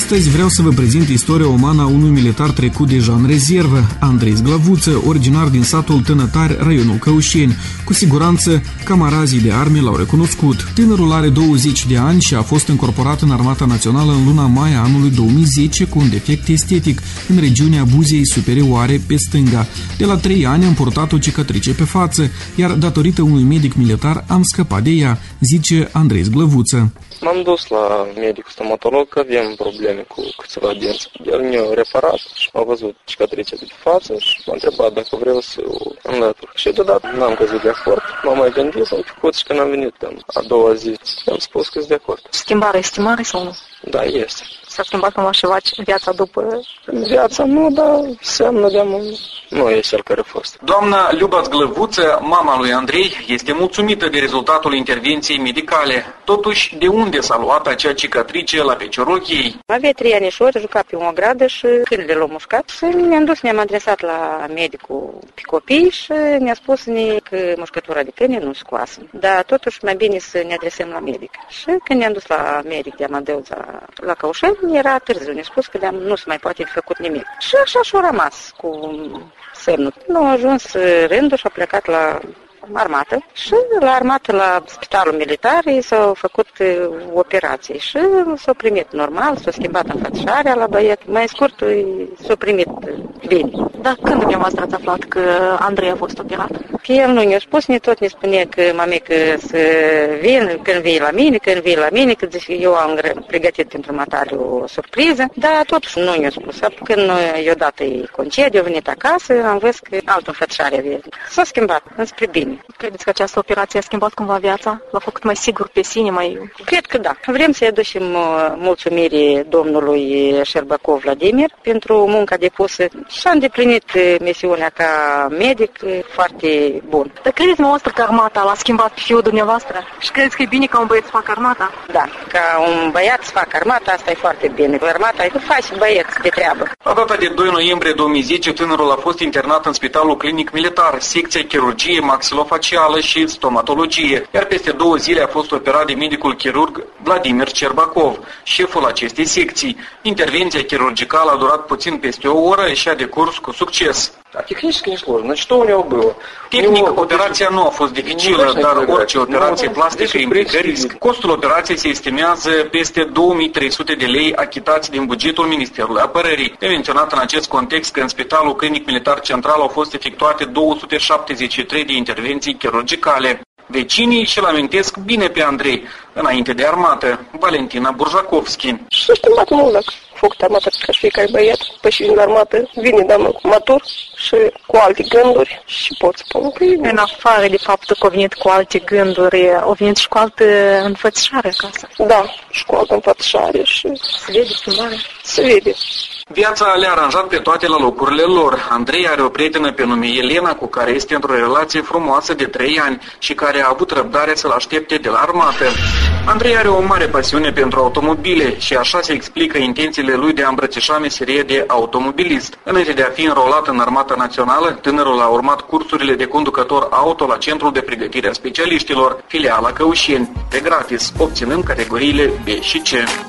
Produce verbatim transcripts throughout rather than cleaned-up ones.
Astăzi vreau să vă prezint istoria umană a unui militar trecut deja în rezervă, Andrei Zglăvuță, originar din satul Tănătari, raionul Căușeni. Cu siguranță, camarazii de arme l-au recunoscut. Tânărul are douăzeci de ani și a fost încorporat în Armata Națională în luna mai a anului două mii zece cu un defect estetic în regiunea buzei superioare pe stânga. De la trei ani am purtat o cicatrice pe față, iar datorită unui medic militar am scăpat de ea, zice Andrei Zglăvuță. M-am dus la medicul stomatolog că avem probleme cu câțiva dinți. El mi-a reparat și m-a văzut cicatrice de față și m-a întrebat dacă vreau să o înlătur. Și deodată n-am căzut de acord. M-am mai gândit, am făcut și când am venit a doua zi. Am spus că sunt de acord. Schimbare este mare sau nu? Da, este. S-a schimbat cumva ceva viața după? Viața nu, dar seamnă de amul. Nu e cel care a fost. Doamna Luba Zglăvuță, mama lui Andrei, este mulțumită de rezultatul intervenției medicale. Totuși, de unde s-a luat acea cicatrice la piciorul ei? Avea trei anișori, juca pe o gradă și câinele l-a mușcat. Și ne-am dus, ne-am adresat la medicul pe copii și ne-a spus că mușcătura de câine nu scoasă. Dar totuși mai bine să ne adresăm la medic. Și când ne-am dus la medic de Amadeus la, la Căușeni, era târziu, ne-a spus că nu se mai poate fi făcut nimic. Și așa și-a rămas cu semnul. Nu a ajuns rândul și a plecat la armată și la armată, la spitalul militar, i s-au făcut operații și s-au primit normal, s-au schimbat înfățișarea la băiet. Mai scurt, s-au primit bine. Dar când dumneavoastră ați aflat că Andrei a fost operat? Că el nu ne-a spus, ne tot ne spunea că mamică să vin, când vii la mine, când vii la mine, că zice, eu am pregătit pentru matare o surpriză, dar totuși nu ne-a spus. Când i-a dat concediu, a venit acasă, am văzut că altă înfățișare avea. S-a schimbat înspre bine. Credeți că această operație a schimbat cumva viața? L-a făcut mai sigur pe sine, mai... Cred că da. Vrem să-i aducem mulțumiri domnului Șerbacov Vladimir pentru munca depusă și a îndeplinit misiunea ca medic foarte bun. Dar credeți dumneavoastră că armata l-a schimbat pe fiul dumneavoastră? Și credeți că e bine ca un băiat să facă armata? Da, ca un băiat să facă armata, asta e foarte bine. Armata e faci băieți de treabă. La data de doi noiembrie două mii zece, tânărul a fost internat în Spitalul Clinic Militar, secția chirurgie, maxilofacială și stomatologie, iar peste două zile a fost operat de medicul chirurg Vladimir Cerbacov, șeful acestei secții. Intervenția chirurgicală a durat puțin peste o oră și a decurs cu succes. Da, tehnic не сложно. Что у него было? Tehnic, operația nu a fost dificilă, dar orice operație plastică implică risc. Costul operației se estimează peste două mii trei sute de lei achitați din bugetul Ministerului Apărării. E menționat în acest context că în Spitalul Clinic Militar Central au fost efectuate două sute șaptezeci și trei de intervenții chirurgicale. Vecinii și-l amintesc bine pe Andrei, înainte de armată, Valentina Burjakovski. S-a schimbat mult dacă a făcut armată ca și fiecare băiat, păi și din armată vine doamnă matur și cu alte gânduri și pot spune că e... În afară de faptul că a venit cu alte gânduri, a venit și cu altă înfățișare acasă. Da, și cu altă înfățișare și... Se vede schimbare? Se vede. Viața le-a aranjat pe toate la locurile lor. Andrei are o prietenă pe nume Elena, cu care este într-o relație frumoasă de trei ani și care a avut răbdare să-l aștepte de la armată. Andrei are o mare pasiune pentru automobile și așa se explică intențiile lui de a îmbrățișa meserie de automobilist. Înainte de a fi înrolat în Armata Națională, tânărul a urmat cursurile de conducător auto la Centrul de Pregătire a Specialiștilor, filiala Căușeni, pe gratis, obținând categoriile B și C.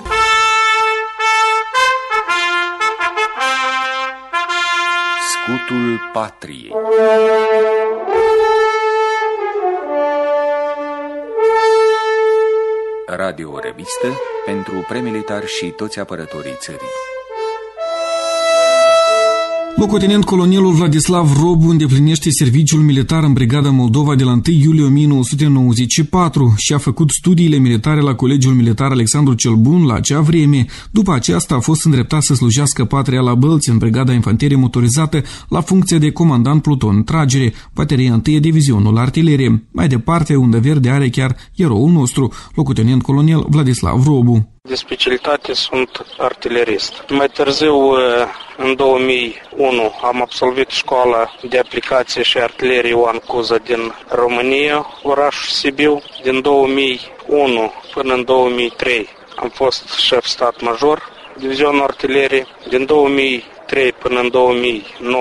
Scutul Patriei. Radio-revistă pentru premilitari și toți apărătorii țării. Locotenent colonelul Vladislav Robu îndeplinește serviciul militar în Brigada Moldova de la întâi iulie o mie nouă sute nouăzeci și patru și a făcut studiile militare la Colegiul Militar Alexandru cel Bun la acea vreme. După aceasta a fost îndreptat să slujească patria la Bălți în Brigada Infanterie Motorizată la funcție de comandant pluton tragere, bateria întâi Divizionul Artilerie. Mai departe, undă verde are chiar eroul nostru, locotenent colonel Vladislav Robu. De specialitate sunt artilerist. Mai târziu, în două mii unu, am absolvit școala de aplicație și artilerie Ioan Cuza din România, orașul Sibiu. Din două mii unu până în două mii trei am fost șef stat major, Divizionul Artilerie. Din două mii trei până în două mii nouă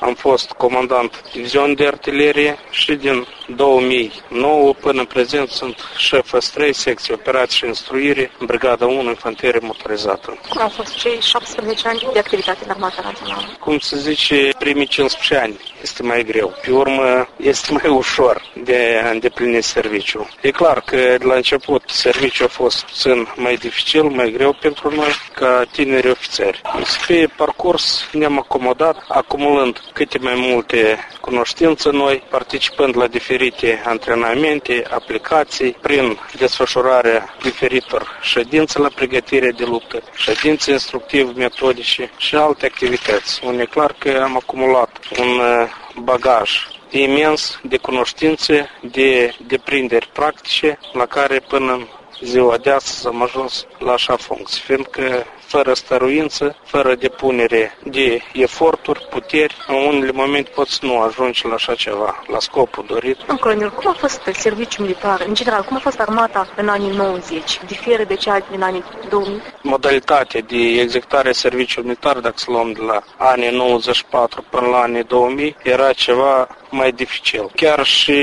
am fost comandant divizion de artilerie și din două mii nouă până în prezent sunt șef S trei, secție operații și instruire, brigada unu, infanterie motorizată. Cum au fost cei șaptesprezece ani de activitate în Armata Națională? Cum se zice, primii cincisprezece ani este mai greu. Pe urmă, este mai ușor de a îndeplini serviciul. E clar că de la început serviciul a fost puțin mai dificil, mai greu pentru noi, ca tineri ofițeri. Pe parcurs ne-am acomodat, acumulând câte mai multe cunoștințe noi, participând la diferite antrenamente, aplicații, prin desfășurarea diferitor ședințe la pregătire de luptă, ședințe instructive, metodice și alte activități. Unde e clar că am acumulat un bagaj imens de cunoștințe, de deprinderi practice, la care până în ziua de astăzi am ajuns la așa funcție, fiindcă fără stăruință, fără depunere de eforturi, puteri, în unele momente poți nu ajungi la așa ceva, la scopul dorit. În colonel, cum a fost serviciul militar? În general, cum a fost armata în anii nouăzeci? Diferă de cea din anii două mii? Modalitatea de executare a serviciului militar, dacă să luăm de la anii nouăzeci și patru până la anii două mii, era ceva mai dificil. Chiar și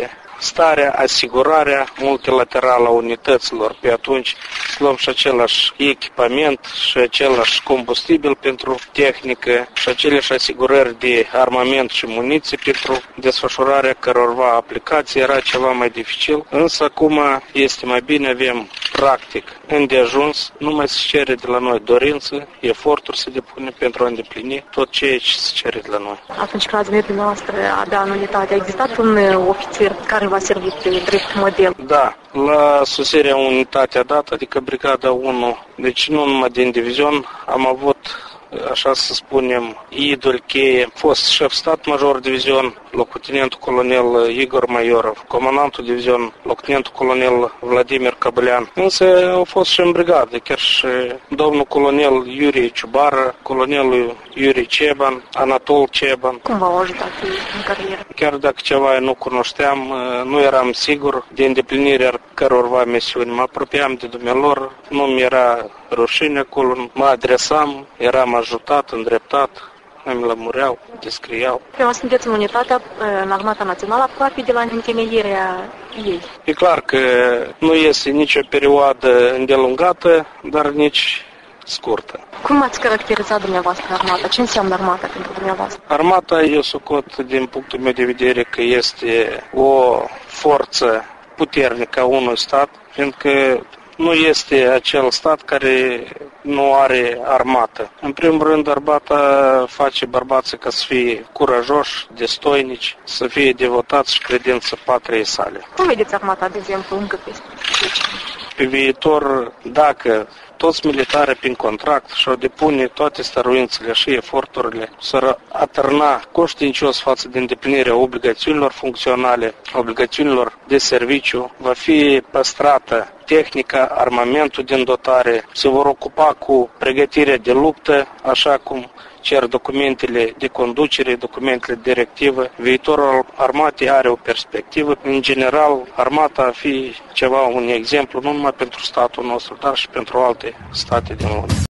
starea, asigurarea multilaterală a unităților. Pe atunci luăm și același echipament și același combustibil pentru tehnică și aceleași asigurări de armament și muniții pentru desfășurarea cărorva aplicații. Era ceva mai dificil, însă acum este mai bine, avem practic îndeajuns, nu mai se cere de la noi dorință, eforturi se depune pentru a îndeplini tot ceea ce se cere de la noi. Atunci când ați venit dumneavoastră abia în unitate, a existat un ofițer care v-a servit de drept model? Da, la sosirea unitatea dată, adică brigada unu, deci nu numai din divizion, am avut, așa să spunem, idol cheie, fost șef stat major divizion, locotenentul colonel Igor Maiorov, comandantul divizion, locotenentul colonel Vladimir Căbălean. Însă au fost și în brigadă, chiar și domnul colonel Iurie Ciubară, colonelul Iurie Ceban, Anatol Ceban. Cum v-au ajutat în carieră? Chiar dacă ceva nu cunoșteam, nu eram sigur de îndeplinirea cărorva misiuni. Mă apropiam de dumnealor, nu mi era rușine acolo, mă adresam, eram ajutat, îndreptat, îmi lămureau, descriau. Prima sunteți în unitatea în Armata Națională aproape de la întemeierea ei. E clar că nu este nicio perioadă îndelungată, dar nici scurtă. Cum ați caracterizat dumneavoastră armata? Ce înseamnă armata pentru dumneavoastră? Armata, eu socot, din punctul meu de vedere, că este o forță puternică a unui stat, fiindcă nu este acel stat care nu are armată. În primul rând, armata face bărbații ca să fie curajoși, destoinici, să fie devotați și credință patriei sale. Cum vedeți armata, de exemplu, încă peste zece ani? Pe viitor, dacă toți militarii prin contract și-au depune toate stăruințele și eforturile să atârna conștiincios față de îndeplinirea obligațiunilor funcționale, obligațiunilor de serviciu, va fi păstrată tehnica, armamentul din dotare, se vor ocupa cu pregătirea de luptă, așa cum cer documentele de conducere, documentele directive. Viitorul armatei are o perspectivă. În general, armata va fi ceva, un exemplu, nu numai pentru statul nostru, dar și pentru alte state din lume.